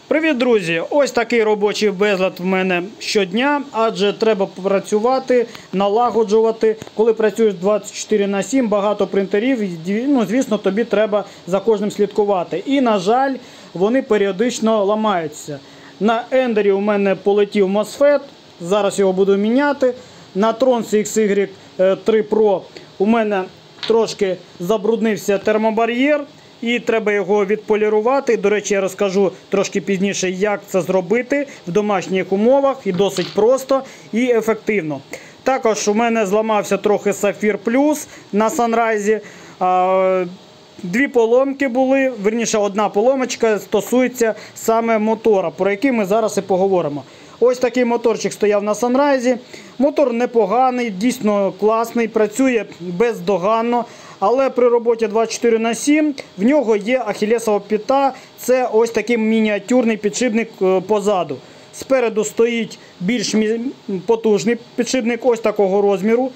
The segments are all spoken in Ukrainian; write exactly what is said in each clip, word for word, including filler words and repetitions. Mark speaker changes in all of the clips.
Speaker 1: Привіт, друзі! Ось такий робочий безлад в мене щодня, адже треба працювати, налагоджувати. Коли працюєш двадцять чотири на сім, багато принтерів, ну, звісно, тобі треба за кожним слідкувати. І, на жаль, вони періодично ламаються. На ендері у мене полетів MOSFET, зараз його буду міняти. На Tronці ікс ігрек три Pro у мене трошки забруднився термобар'єр. І треба його відполірувати. До речі, я розкажу трошки пізніше, як це зробити в домашніх умовах. І досить просто і ефективно. Також у мене зламався трохи Сафір Плюс на Sunrise. Дві поломки були, верніше одна поломочка стосується саме мотора, про який ми зараз і поговоримо. Ось такий моторчик стояв на Sunrise. Мотор непоганий, дійсно класний, працює бездоганно. Але при роботі двадцять чотири на сім в нього є ахілесова п'ята. Це ось такий мініатюрний підшипник позаду. Спереду стоїть більш потужний підшипник ось такого розміру.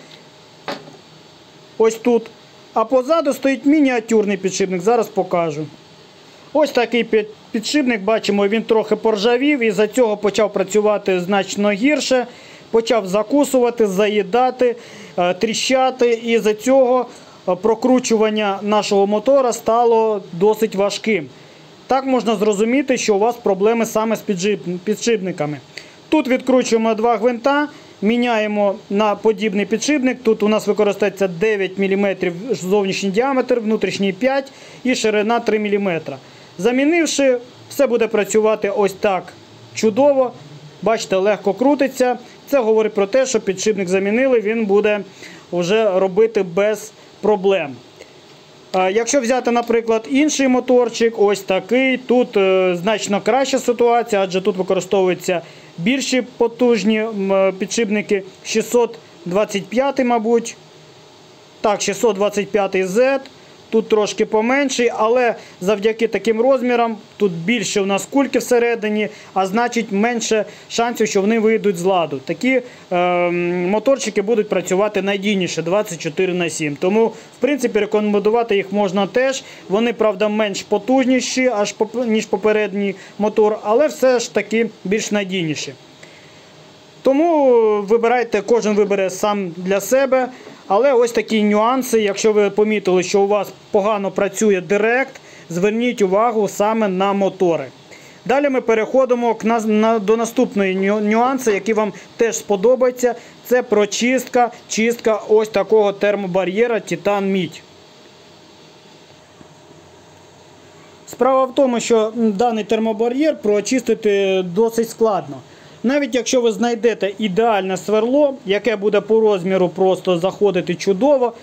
Speaker 1: Ось тут. А позаду стоїть мініатюрний підшипник. Зараз покажу. Ось такий підшипник, бачимо, він трохи поржавів і за цього почав працювати значно гірше. Почав закусувати, заїдати, тріщати, і за цього прокручування нашого мотора стало досить важким. Так можна зрозуміти, що у вас проблеми саме з підшипниками. Тут відкручуємо два гвинта, міняємо на подібний підшипник. Тут у нас використовується дев'ять міліметрів зовнішній діаметр, внутрішній п'ять і ширина три міліметри. Замінивши, все буде працювати ось так чудово. Бачите, легко крутиться. Це говорить про те, що підшипник замінили, він буде вже робити без проблем. Якщо взяти, наприклад, інший моторчик, ось такий, тут е, значно краща ситуація, адже тут використовуються більші потужні підшипники, шістсот двадцять п'ять, мабуть, так, шістсот двадцять п'ять зет, тут трошки поменший, але завдяки таким розмірам тут більше у нас кульки всередині, а значить менше шансів, що вони вийдуть з ладу. Такі е, моторчики будуть працювати надійніше двадцять чотири на сім. Тому, в принципі, рекомендувати їх можна теж. Вони, правда, менш потужніші, аж ніж попередній мотор, але все ж таки більш надійніші. Тому вибирайте, кожен вибере сам для себе. Але ось такі нюанси, якщо ви помітили, що у вас погано працює директ, зверніть увагу саме на мотори. Далі ми переходимо до наступної нюанси, які вам теж сподобаються. Це прочистка, чистка ось такого термобар'єра Титан-Мідь. Справа в тому, що даний термобар'єр прочистити досить складно. Навіть якщо ви знайдете ідеальне сверло, яке буде по розміру просто заходити чудово,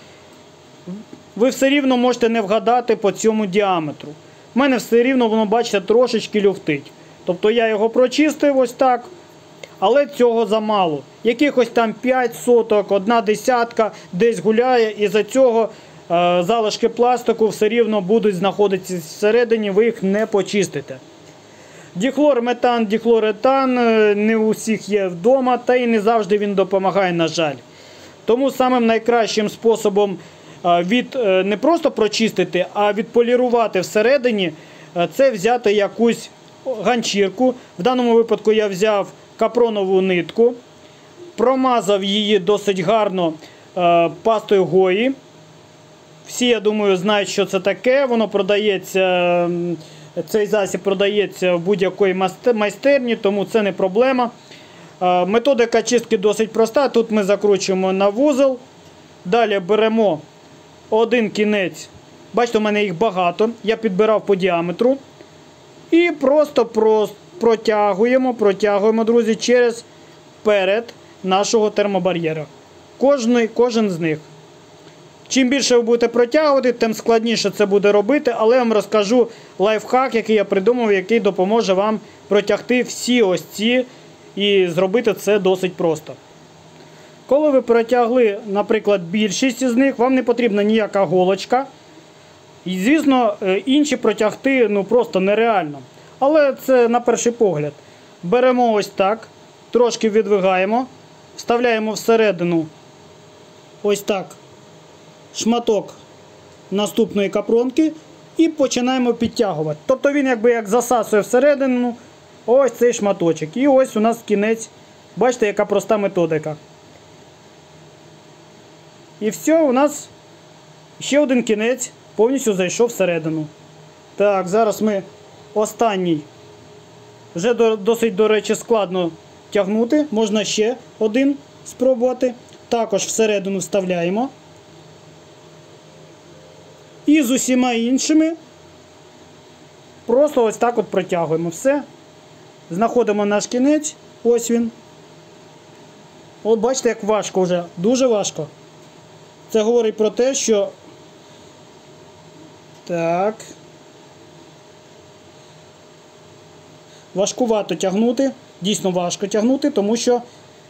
Speaker 1: ви все рівно можете не вгадати по цьому діаметру. У мене все рівно воно, бачите, трошечки люфтить. Тобто я його прочистив ось так, але цього замало. Якихось там п'ять соток, одна десятка десь гуляє, і за цього е, залишки пластику все рівно будуть знаходитися всередині, ви їх не почистите. Дихлорметан, дихлоретан не у всіх є вдома, та і не завжди він допомагає, на жаль. Тому самим найкращим способом від, не просто прочистити, а відполірувати всередині, це взяти якусь ганчірку. В даному випадку я взяв капронову нитку, промазав її досить гарно пастою Гої. Всі, я думаю, знають, що це таке, воно продається... Цей засіб продається в будь-якій майстерні, тому це не проблема. Методика чистки досить проста. Тут ми закручуємо на вузол. Далі беремо один кінець. Бачите, у мене їх багато. Я підбирав по діаметру. І просто протягуємо, протягуємо, друзі, через перед нашого термобар'єра. Кожен, кожен з них. Чим більше ви будете протягувати, тим складніше це буде робити, але я вам розкажу лайфхак, який я придумав, який допоможе вам протягти всі ось ці і зробити це досить просто. Коли ви протягли, наприклад, більшість з них, вам не потрібна ніяка голочка. І, звісно, інші протягти ну, просто нереально. Але це на перший погляд. Беремо ось так, трошки відвигаємо, вставляємо всередину ось так шматок наступної капронки і починаємо підтягувати. Тобто він якби як засасує всередину ось цей шматочок. І ось у нас кінець. Бачите, яка проста методика. І все, у нас ще один кінець повністю зайшов всередину. Так, зараз ми останній. Вже до, досить, до речі, складно тягнути. Можна ще один спробувати. Також всередину вставляємо. І з усіма іншими просто ось так от протягуємо. Все. Знаходимо наш кінець. Ось він. От бачите, як важко вже. Дуже важко. Це говорить про те, що... Так. Важкувато тягнути. Дійсно важко тягнути, тому що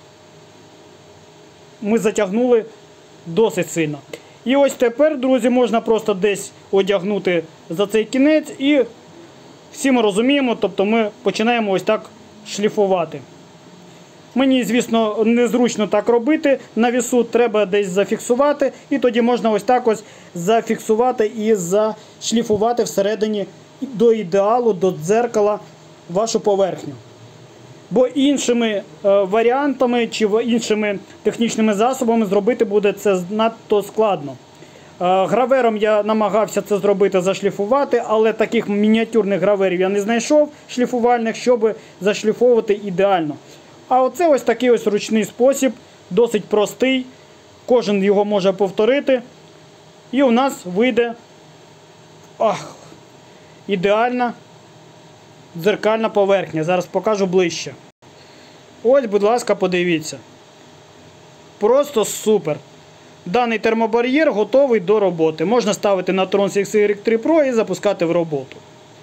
Speaker 1: ми затягнули досить сильно. І ось тепер, друзі, можна просто десь одягнути за цей кінець і всі ми розуміємо, тобто ми починаємо ось так шліфувати. Мені, звісно, незручно так робити на вісу, треба десь зафіксувати, і тоді можна ось так ось зафіксувати і зашліфувати всередині до ідеалу, до дзеркала вашу поверхню. Бо іншими е, варіантами чи іншими технічними засобами зробити буде це надто складно. Е, гравером я намагався це зробити, зашліфувати, але таких мініатюрних граверів я не знайшов шліфувальних, щоб зашліфовувати ідеально. А оце ось такий ось ручний спосіб, досить простий, кожен його може повторити. І у нас вийде ах, ідеальна дзеркальна поверхня. Зараз покажу ближче. Ось, будь ласка, подивіться. Просто супер. Даний термобар'єр готовий до роботи. Можна ставити на Tron ікс ігрек три Pro і запускати в роботу.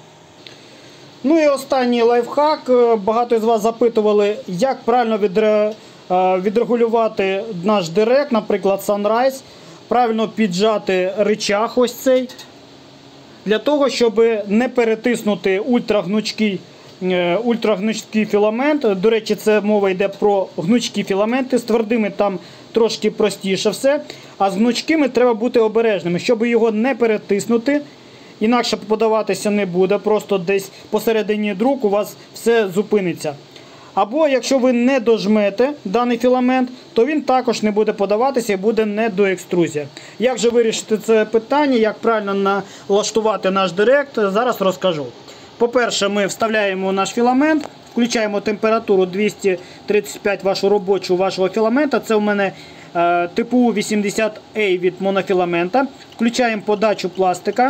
Speaker 1: Ну і останній лайфхак. Багато з вас запитували, як правильно відре... відрегулювати наш директ, наприклад, Sunrise. Правильно піджати рычаг ось цей. Для того, щоб не перетиснути ультрагнучкий, ультрагнучкий філамент. До речі, це мова йде про гнучкі філаменти. З твердими там трошки простіше все. А з гнучкими треба бути обережними, щоб його не перетиснути. Інакше подаватися не буде. Просто десь посередині друк у вас все зупиниться. Або якщо ви не дожмете даний філамент, то він також не буде подаватися і буде недоекструзія. Як же вирішити це питання, як правильно налаштувати наш директ, зараз розкажу. По-перше, ми вставляємо наш філамент, включаємо температуру двісті тридцять п'ять вашу робочу вашого філамента. Це у мене е, типу вісімдесят ей від монофіламента. Включаємо подачу пластика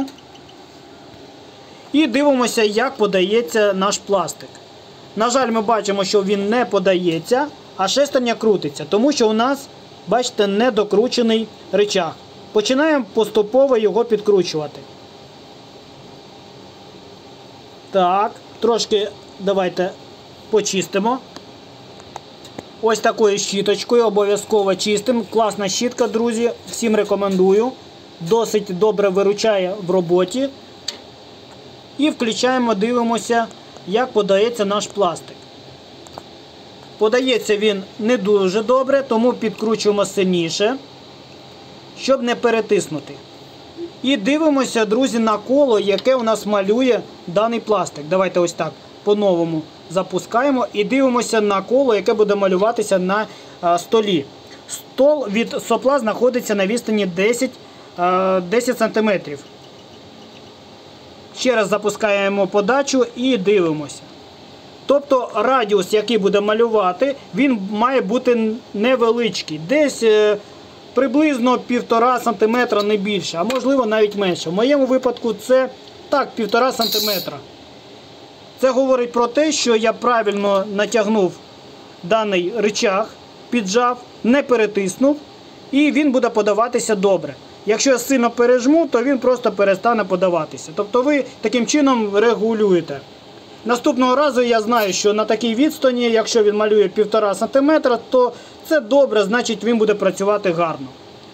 Speaker 1: і дивимося, як подається наш пластик. На жаль, ми бачимо, що він не подається, а шестерня крутиться, тому що у нас, бачите, недокручений рычаг. Починаємо поступово його підкручувати. Так, трошки давайте почистимо. Ось такою щіточкою обов'язково чистимо. Класна щітка, друзі, всім рекомендую. Досить добре виручає в роботі. І включаємо, дивимося, як подається наш пластик. Подається він не дуже добре, тому підкручуємо сильніше, щоб не перетиснути. І дивимося, друзі, на коло, яке у нас малює даний пластик. Давайте ось так по-новому запускаємо і дивимося на коло, яке буде малюватися на а, столі. Стол від сопла знаходиться на відстані десять сантиметрів. Ще раз запускаємо подачу і дивимося. Тобто радіус, який буде малювати, він має бути невеличкий. Десь е, приблизно півтора сантиметра, не більше, а можливо навіть менше. В моєму випадку це так, півтора сантиметра. Це говорить про те, що я правильно натягнув даний рычаг, піджав, не перетиснув, і він буде подаватися добре. Якщо я сильно пережму, то він просто перестане подаватися. Тобто ви таким чином регулюєте. Наступного разу я знаю, що на такій відстані, якщо він малює півтора сантиметра, то це добре, значить він буде працювати гарно.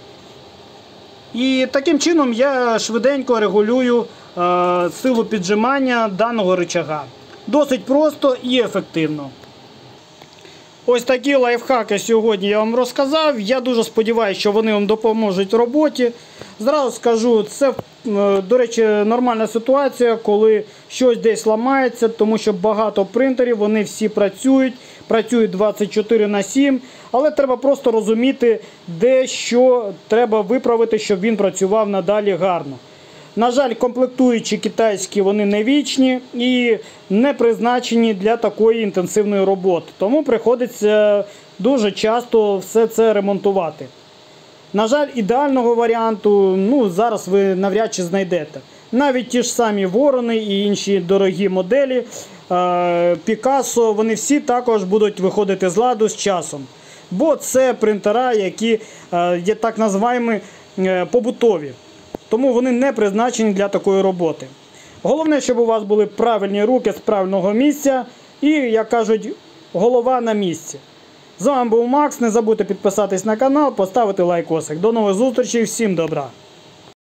Speaker 1: І таким чином я швиденько регулюю е, силу піджимання даного рычага. Досить просто і ефективно. Ось такі лайфхаки сьогодні я вам розказав. Я дуже сподіваюся, що вони вам допоможуть в роботі. Зразу скажу, це, до речі, нормальна ситуація, коли щось десь ламається, тому що багато принтерів, вони всі працюють, працюють двадцять чотири на сім, але треба просто розуміти, де що треба виправити, щоб він працював надалі гарно. На жаль, комплектуючі китайські, вони не вічні і не призначені для такої інтенсивної роботи. Тому приходиться дуже часто все це ремонтувати. На жаль, ідеального варіанту ну, зараз ви навряд чи знайдете. Навіть ті ж самі Ворони і інші дорогі моделі, Picasso, вони всі також будуть виходити з ладу з часом. Бо це принтера, які є так називаємо побутові. Тому вони не призначені для такої роботи. Головне, щоб у вас були правильні руки з правильного місця і, як кажуть, голова на місці. З вами був Макс. Не забудьте підписатись на канал, поставити лайкосик. До нових зустрічей, всім добра!